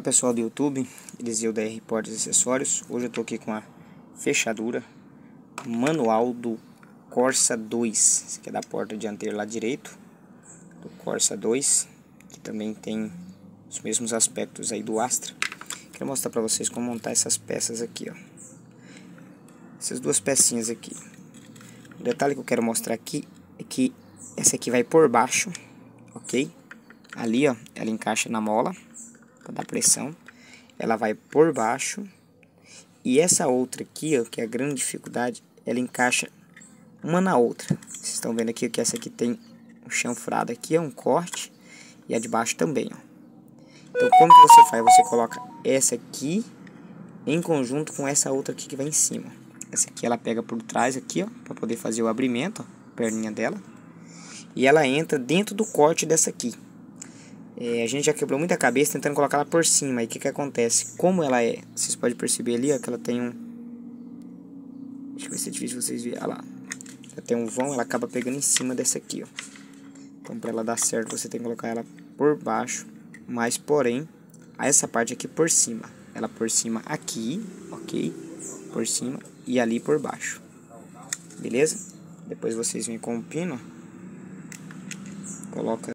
Fala pessoal do YouTube, Eliseu da R Portas e Acessórios. Hoje eu tô aqui com a fechadura manual do Corsa 2. Esse aqui é da porta dianteira lá direito, do Corsa 2, que também tem os mesmos aspectos aí do Astra. Quero mostrar pra vocês como montar essas peças aqui, ó. Essas duas pecinhas aqui. O detalhe que eu quero mostrar aqui é que essa aqui vai por baixo, ok? Ali, ó, ela encaixa na mola para dar pressão. Ela vai por baixo. E essa outra aqui, ó, que é a grande dificuldade, ela encaixa uma na outra. Vocês estão vendo aqui que essa aqui tem um chanfrado aqui, é um corte. E a de baixo também, ó. Então como que você faz? Você coloca essa aqui em conjunto com essa outra aqui que vai em cima. Essa aqui ela pega por trás aqui, ó, para poder fazer o abrimento, ó, perninha dela. E ela entra dentro do corte dessa aqui. A gente já quebrou muita cabeça tentando colocar ela por cima. E o que acontece? Como ela é, vocês podem perceber ali, ó, que ela tem um... Deixa eu ver se é difícil vocês verem. Olha lá. Ela tem um vão, ela acaba pegando em cima dessa aqui, ó. Então para ela dar certo você tem que colocar ela por baixo. Mas porém, essa parte aqui por cima. Ela por cima aqui, ok? Por cima e ali por baixo. Beleza? Depois vocês vêm com o pino. Coloca